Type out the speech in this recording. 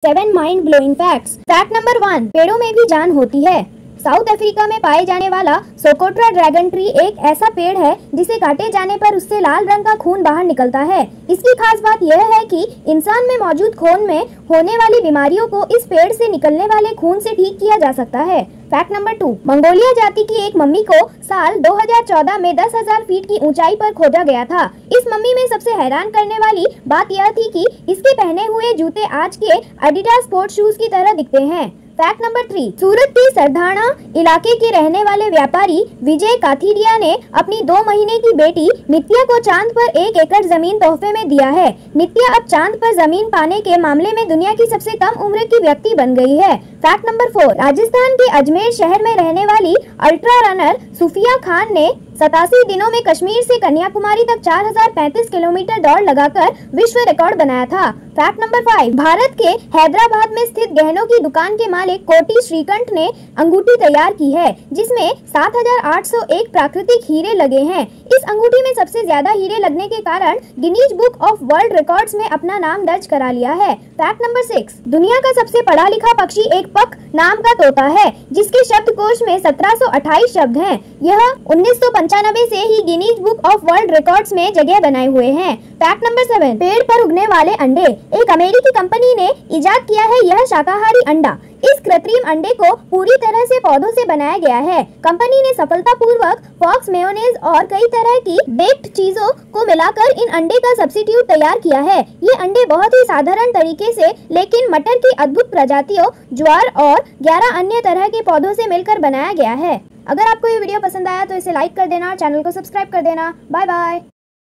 7 mind blowing facts. Fact number 1, पेड़ों में भी जान होती है। साउथ अफ्रीका में पाए जाने वाला सोकोट्रा ड्रैगन ट्री एक ऐसा पेड़ है जिसे काटे जाने पर उससे लाल रंग का खून बाहर निकलता है। इसकी खास बात यह है कि इंसान में मौजूद खून में होने वाली बीमारियों को इस पेड़ से निकलने वाले खून से ठीक किया जा सकता है। फैक्ट नंबर 2, मंगोलिया जाति की एक मम्मी को साल 2014 में 10,000 फीट की ऊंचाई पर खोजा गया था। इस मम्मी में सबसे हैरान करने वाली बात यह थी कि इसके पहने हुए जूते आज के एडिडास स्पोर्ट्स शूज की तरह दिखते हैं। फैक्ट नंबर 3, सूरत के सरधाना इलाके के रहने वाले व्यापारी विजय काथिरिया ने अपनी 2 महीने की बेटी नित्या को चांद पर 1 एकड़ जमीन तोहफे में दिया है। नित्या अब चांद पर जमीन पाने के मामले में दुनिया की सबसे कम उम्र की व्यक्ति बन गई है। फैक्ट नंबर 4, राजस्थान के अजमेर शहर में रहने वाली अल्ट्रा रनर सुफिया खान ने 87 दिनों में कश्मीर से कन्याकुमारी तक 4035 किलोमीटर दौड़ लगाकर विश्व रिकॉर्ड बनाया था। फैक्ट नंबर 5, भारत के हैदराबाद में स्थित गहनों की दुकान के मालिक कोटी श्रीकंठ ने अंगूठी तैयार की है जिसमें 7801 प्राकृतिक हीरे लगे हैं। इस अंगूठी में सबसे ज्यादा हीरे लगने के कारण Guinness book of world records में अपना नाम दर्ज करा लिया है। फैक्ट नंबर 6, दुनिया का सबसे पढ़ा लिखा पक्षी एक पक नाम का तोता है जिसके शब्दकोश में 1728 शब्द हैं। यह 1995 से ही Guinness book of world records में जगह बनाए हुए हैं। फैक्ट नंबर 7, पेड़ पर उगने वाले अंडे। एक अमेरिकी कंपनी ने इजाद किया है यह शाकाहारी अंडा। इस कृत्रिम अंडे को पूरी तरह से पौधों से बनाया गया है। कंपनी ने सफलतापूर्वक फॉक्स मेयोनेज और कई तरह की बेक्ड चीजों को मिलाकर इन अंडे का सब्स्टिट्यूट तैयार किया है। ये अंडे बहुत ही साधारण तरीके से लेकिन मटर की अद्भुत प्रजातियों, ज्वार और 11 अन्य तरह के पौधों से मिलकर बनाया गया है। अगर आपको ये वीडियो पसंद आया तो इसे लाइक कर देना, चैनल को सब्सक्राइब कर देना। Bye bye.